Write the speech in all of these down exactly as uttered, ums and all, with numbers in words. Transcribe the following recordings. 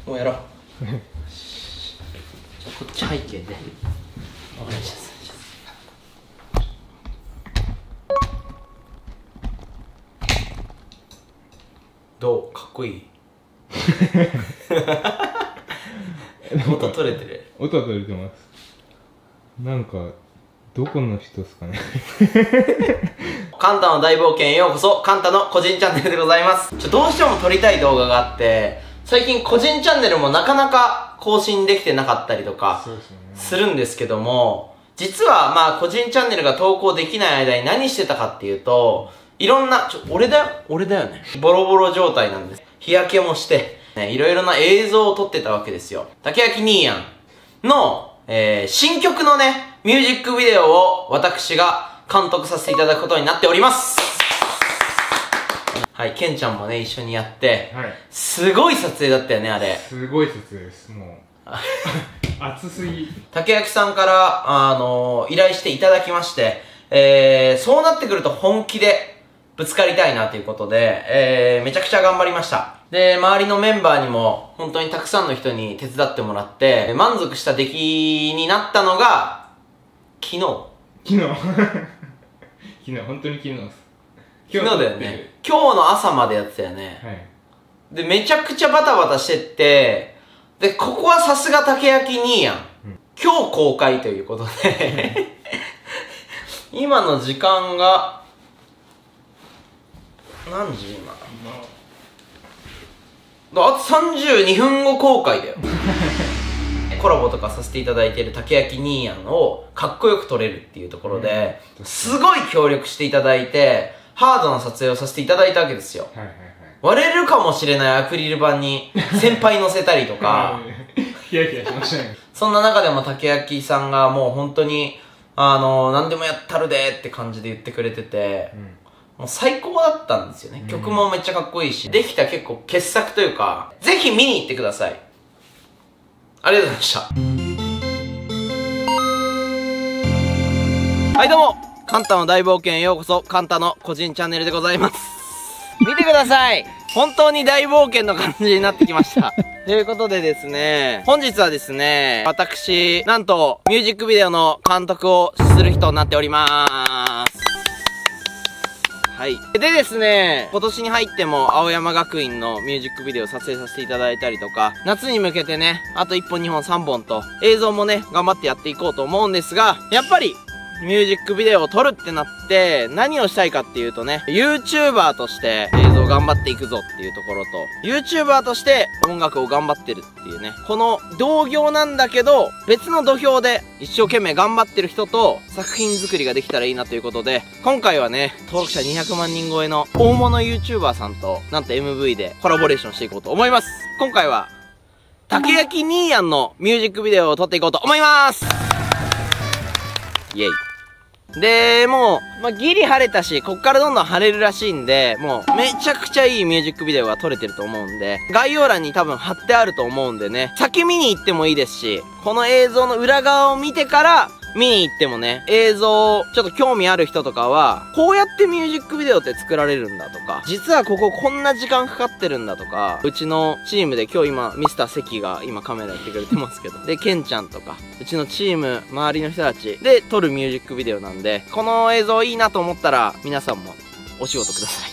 もうやろうじゃあこっち背景でお願いします。どうかっこいい音取れてる。 音は取れてます。なんかどこの人ですかねカンタの大冒険へようこそ。カンタの個人チャンネルでございます。ちょどうしても撮りたい動画があって、最近個人チャンネルもなかなか更新できてなかったりとかするんですけども、実はまあ個人チャンネルが投稿できない間に何してたかっていうと、いろんな、ちょ、俺だよ俺だよね。ボロボロ状態なんです。日焼けもして、ね、いろいろな映像を撮ってたわけですよ。竹焼兄やんの、えー、新曲のね、ミュージックビデオを私が監督させていただくことになっております。はい、ケンちゃんもね、一緒にやって、はい、すごい撮影だったよね、あれ。 すごい撮影です、もう。熱すぎ。 竹焼さんから、あのー、依頼していただきまして、えー、そうなってくると本気でぶつかりたいなということで、えー、めちゃくちゃ頑張りました。で、周りのメンバーにも、本当にたくさんの人に手伝ってもらって、満足した出来になったのが、昨日。 昨日昨日、本当に昨日です。 昨日だよね。今日の朝までやってたよね。はい。で、めちゃくちゃバタバタしてって、で、ここはさすが竹焼兄やん。うん、今日公開ということで、今の時間が、何時今？あとさんじゅうにふんご公開だよ。コラボとかさせていただいている竹焼兄やんをかっこよく撮れるっていうところで、すごい協力していただいて、ハードな撮影をさせていただいたわけですよ。割れるかもしれないアクリル板に先輩乗せたりとか、 ヒヤヒヤしましたね。 そんな中でも竹焼さんがもう本当に、あのー、何でもやったるでって感じで言ってくれてて、うん、もう最高だったんですよね。曲もめっちゃかっこいいし、できた結構傑作というか、ぜひ見に行ってください。ありがとうございました。はいどうも、カンタの大冒険へようこそ。カンタの個人チャンネルでございます。見てください。本当に大冒険の感じになってきました。ということでですね、本日はですね、私、なんと、ミュージックビデオの監督をする人になっております。はい。でですね、今年に入っても青山学院のミュージックビデオを撮影させていただいたりとか、夏に向けてね、あといっぽんにほんさんぼんと映像もね、頑張ってやっていこうと思うんですが、やっぱり、ミュージックビデオを撮るってなって何をしたいかっていうとね、 YouTuber として映像頑張っていくぞっていうところと、 YouTuber として音楽を頑張ってるっていうね、この同業なんだけど別の土俵で一生懸命頑張ってる人と作品作りができたらいいなということで、今回はね、登録者にひゃくまんにん超えの大物 YouTuber さんとなんと エムブイ でコラボレーションしていこうと思います。今回は竹焼兄やんのミュージックビデオを撮っていこうと思います。イェイ。で、もう、まあ、ギリ晴れたし、こっからどんどん晴れるらしいんで、もう、めちゃくちゃいいミュージックビデオが撮れてると思うんで、概要欄に多分貼ってあると思うんでね、先見に行ってもいいですし、この映像の裏側を見てから、見に行ってもね、映像、ちょっと興味ある人とかは、こうやってミュージックビデオって作られるんだとか、実はこここんな時間かかってるんだとか、うちのチームで今日今、ミスター関が今カメラやってくれてますけど、で、ケンちゃんとか、うちのチーム、周りの人たちで撮るミュージックビデオなんで、この映像いいなと思ったら、皆さんもお仕事ください。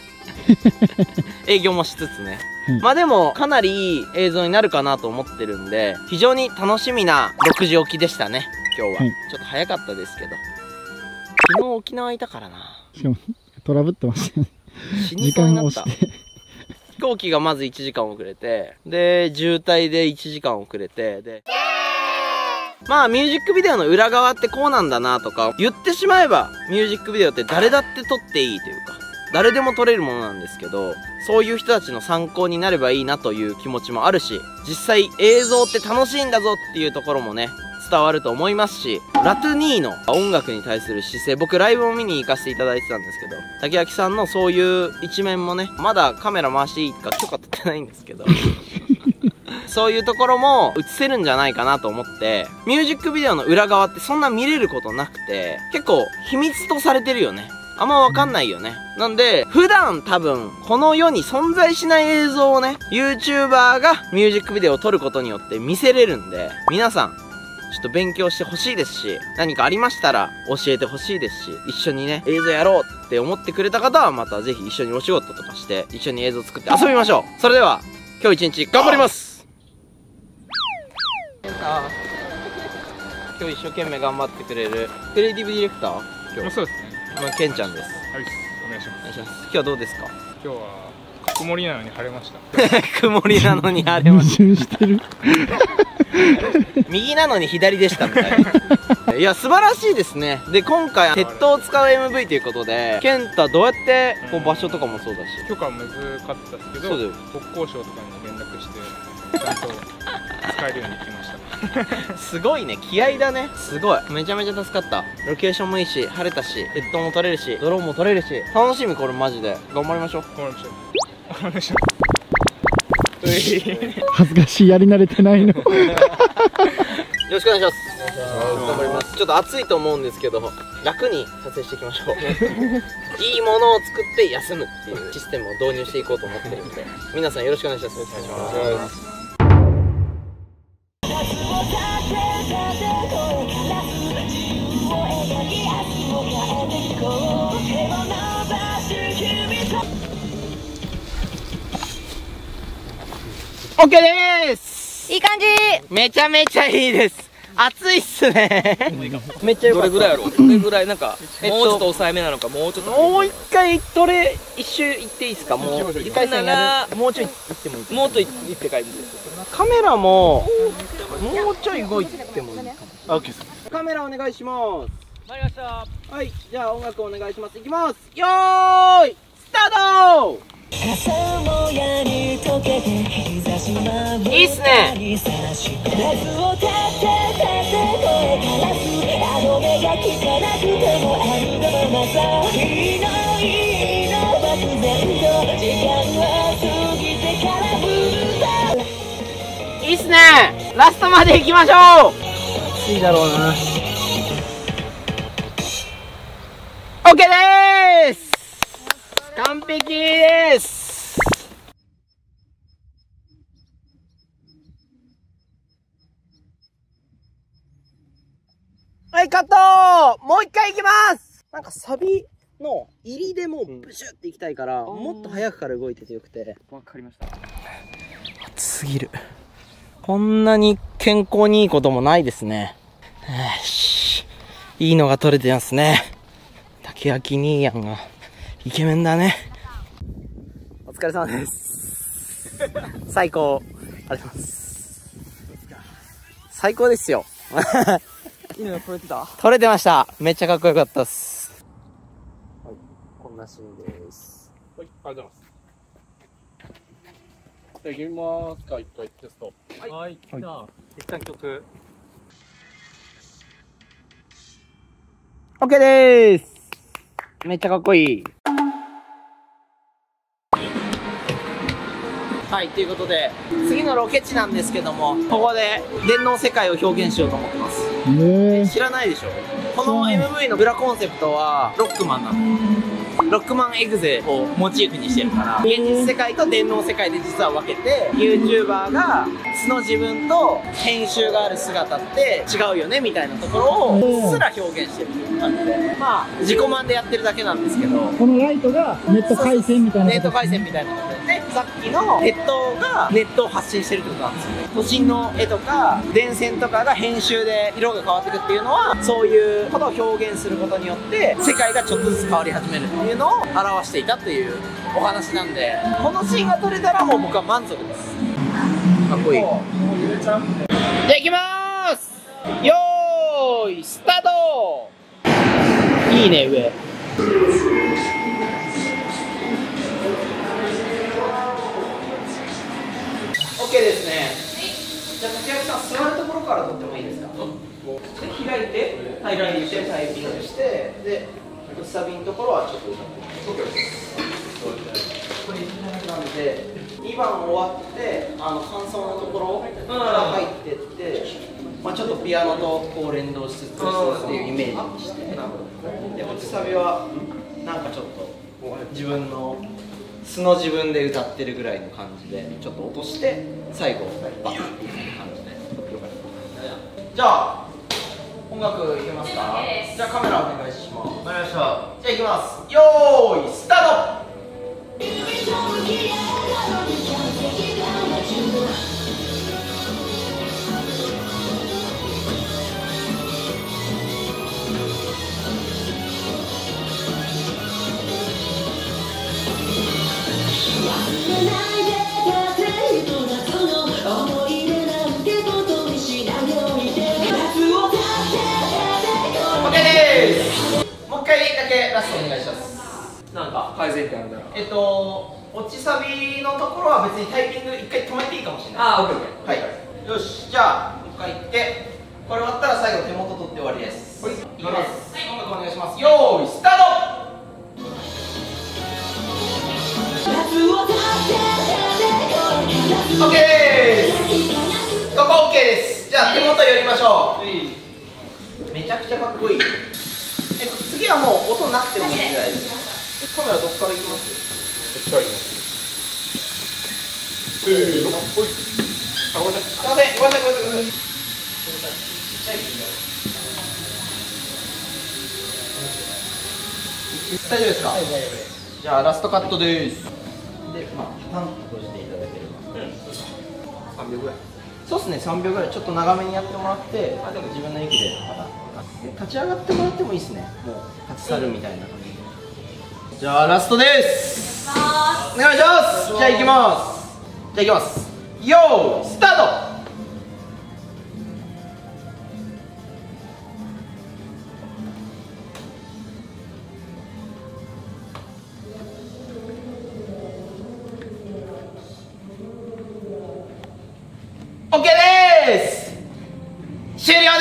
営業もしつつね。うん、まあでも、かなりいい映像になるかなと思ってるんで、非常に楽しみなろくじ起きでしたね。今日は、はい、ちょっと早かったですけど、昨日沖縄いたからな。 しかもトラブってましたね。 死にそうになった。飛行機がまずいちじかん遅れて、で渋滞でいちじかん遅れて、でまあミュージックビデオの裏側ってこうなんだなとか、言ってしまえばミュージックビデオって誰だって撮っていいというか、誰でも撮れるものなんですけど、そういう人たちの参考になればいいなという気持ちもあるし、実際映像って楽しいんだぞっていうところもね、伝わると思いますし、ラトゥニーの音楽に対する姿勢、僕ライブを見に行かせていただいてたんですけど、竹焼さんのそういう一面もね、まだカメラ回していいか許可取ってないんですけどそういうところも映せるんじゃないかなと思って、ミュージックビデオの裏側ってそんな見れることなくて、結構秘密とされてるよね。 あんまわかんないよね。なんで、普段多分、この世に存在しない映像をね、YouTuber がミュージックビデオを撮ることによって見せれるんで、皆さん、ちょっと勉強してほしいですし、何かありましたら教えてほしいですし、一緒にね、映像やろうって思ってくれた方はまたぜひ一緒にお仕事とかして、一緒に映像作って遊びましょう。それでは、今日一日頑張ります。今日一生懸命頑張ってくれるクリエイティブディレクター今日そうですね。 まあ、ケンちゃんです。 はい、お願いします。 お願いします。今日はどうですか？ 今日は曇りなのに晴れました。 曇りなのに晴れまし矛盾してる。 た。右なのに左でしたみたいな。いや素晴らしいですね。で今回鉄塔を使う エムブイ ということで、ケンタどうやってこう場所とかもそうだし、 許可は難かったですけど、 そうだよ国交省とかに連絡してちゃんと使えるように行きました。 すごいね、気合だね。すごい、めちゃめちゃ助かった。ロケーションもいいし、晴れたし、鉄塔も撮れるし、ドローンも撮れるし、楽しみ。これマジで頑張りましょう。 わかりました。お願いします。 恥ずかしい、やり慣れてないの。 よろしくお願いします。頑張ります。ちょっと暑いと思うんですけど、楽に撮影していきましょう。いいものを作って休むっていうシステムを導入していこうと思ってるんで、皆さんよろしくお願いします。お願いします。オッケーです。 いい感じ。 めちゃめちゃいいです。暑いっすね。めっちゃよかった。 どれぐらいやろう。どれぐらいなんか、 えっともうちょっと抑えめなのか、もうちょっと。 もう一回どれ一周行っていいですか？もう一回戦やる。もうちょい行ってもいいですか？ もっといって感じです。 カメラももうちょい動いてもいいかも。あ、オッケーです。カメラお願いします。 参りました。 はい、じゃあ音楽お願いします。いきます。よーい、スタート。いいっすね。いいっすね。ラストまで行きましょう。暑いだろうな。オッケーです。完璧です。はい、カット。もう一回いきます。なんかサビの入りでもうブシュっていきたいから、うん、もっと早くから動いててよくて。わかりました。暑すぎる。こんなに健康にいいこともないですね。よし。いいのが撮れてますね。竹焼兄やんがイケメンだね。お疲れ様です。最高。ありがとうございます。最高ですよ。 いいのが撮れてた？ 撮れてました。めっちゃかっこよかったっす。はい、こんなシーンです。 はい、ありがとうございます。じゃあ、行きますか、一回テスト。 はい。はい、じゃあ、一旦曲。 オッケーでーす。めっちゃかっこいい。はい、ということで、次のロケ地なんですけども、ここで電脳世界を表現しようと思ってます。 え知らないでしょ？この エムブイ の裏コンセプトはロックマンなの。ロックマンエグゼをモチーフにしてるから、現実世界と電脳世界で実は分けて、 YouTuber が素の自分と編集がある姿って違うよねみたいなところをうっすら表現してる感じで、まあ自己満でやってるだけなんですけど、 このライトがネット回線みたいな。 ネット回線みたいなことで、さっきの鉄塔がネットを発信してるってことなんですよ。都心の絵とか電線とかが編集で色が変わっていくっていうのは、そういうことを表現することによって世界がちょっとずつ変わり始めるっていうのを表していたというお話なんで、このシーンが撮れたらもう僕は満足です。かっこいい。じゃあいきまーす。よーいスタート。いいね上。OK ですね。じゃあ竹脇さん座るところから撮ってもいいですか？で開いて開いてタイピングして、でサビのところはちょっと歌ってこれなんでにばん終わってあの間奏のところから入ってって、まあ、ちょっとピアノとこう連動しつつっていうイメージにして、で落ちサビはなんかちょっと自分の素の自分で歌ってるぐらいの感じでちょっと落として最後バッっていう感じで。じゃあ音楽いけますか？じゃあカメラお願いします。わかりました。じゃあいきます。よーいスタート。ラストお願いします。 なんか改善点あるなら。 えっと落ちサビのところは別にタイミング一回止めていいかもしれない。 ああ、オッケーオッケー。 はい。よし、じゃあもう一回いって、これ終わったら最後手元取って終わりです。はい。いきます。はい、音楽お願いします。よーいスタート。オッケーです。ここオッケーです。じゃあ手元寄りましょう。めちゃくちゃかっこいい。え次はもう音なくてもいいぐらいです。カメラどっからいきます？ こっちからいきます。せーの、ほい。あ、ごめんなさい。 すいません、ごめんなさい、ごめんなさい、ごめんなさい。大丈夫ですか？じゃあラストカットです。で、まあパタンと閉じていただければ。うん。さんびょうぐらい。そうですね、さんびょうぐらいちょっと長めにやってもらって、あでも自分の息でまた。立ち上がってもらってもいいですね。もう立ち去るみたいな感じで。じゃあラストです。お願いします。じゃあ行きます。じゃあ行きます。よースタート。オッケーです。終了です。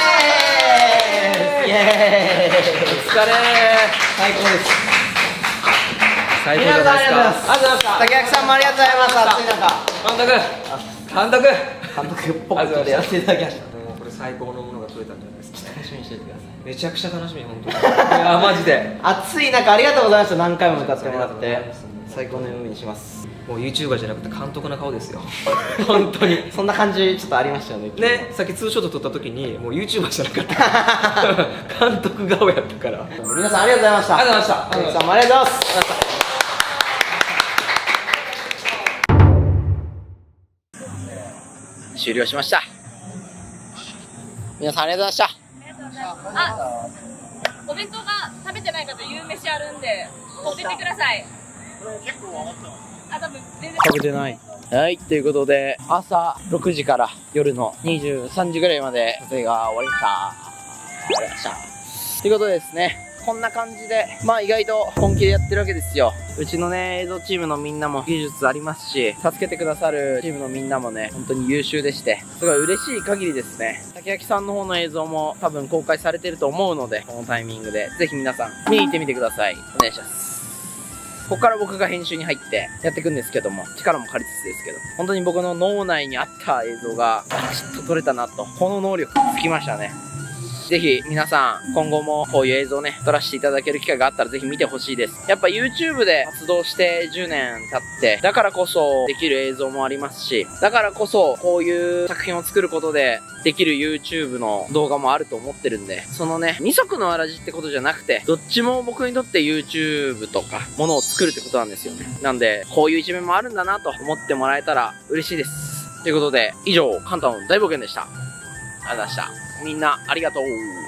イエーイ。 お疲れー。 最高です。 最高じゃないですか。 ありがとうございました。竹脇さんもありがとうございます。暑い中。 監督。監督。 監督ポットでやらせていただきました。 もうこれ最高のものが撮れたんじゃないですか。 楽しみにしておいてください。 めちゃくちゃ楽しみ、本当に。いやマジで。 暑い中ありがとうございました。何回も歌ってもらって最高の夢にします。 もう YouTuber じゃなくて監督な顔ですよ。本当に。 そんな感じちょっとありましたよね。 ね、さっきツーショット撮った時にもう YouTuber じゃなかった監督顔やったから。 皆さんありがとうございました。 ありがとうございました。 皆さんもありがとうございます。終了しました。皆さんありがとうございました。 あ、お弁当が食べてない方夕飯あるんで持ってってください。あ、多分全然食べてない。はい、ということで朝ろくじから夜のにじゅうさんじぐらいまで撮影が終わりました。終わりました。ということでですね、こんな感じでまあ意外と本気でやってるわけですよ。うちのね映像チームのみんなも技術ありますし、助けてくださるチームのみんなもね本当に優秀でして、すごい嬉しい限りですね。竹脇さんの方の映像も多分公開されてると思うので、このタイミングでぜひ皆さん見に行ってみてください。お願いします。ここから僕が編集に入ってやっていくんですけども、力も借りつつですけど、本当に僕の脳内にあった映像がバチッと撮れたなと、この能力つきましたね。ぜひ皆さん今後もこういう映像ね撮らせていただける機会があったらぜひ見てほしいです。やっぱ YouTube で活動してじゅうねん経ってだからこそできる映像もありますし、だからこそこういう作品を作ることでできる YouTube の動画もあると思ってるんで、そのね二足のわらじってことじゃなくて、どっちも僕にとって YouTube とかものを作るってことなんですよね。なんでこういう一面もあるんだなと思ってもらえたら嬉しいです。ということで以上カンタの大冒険でした。ありがとうございました。みんなありがとう。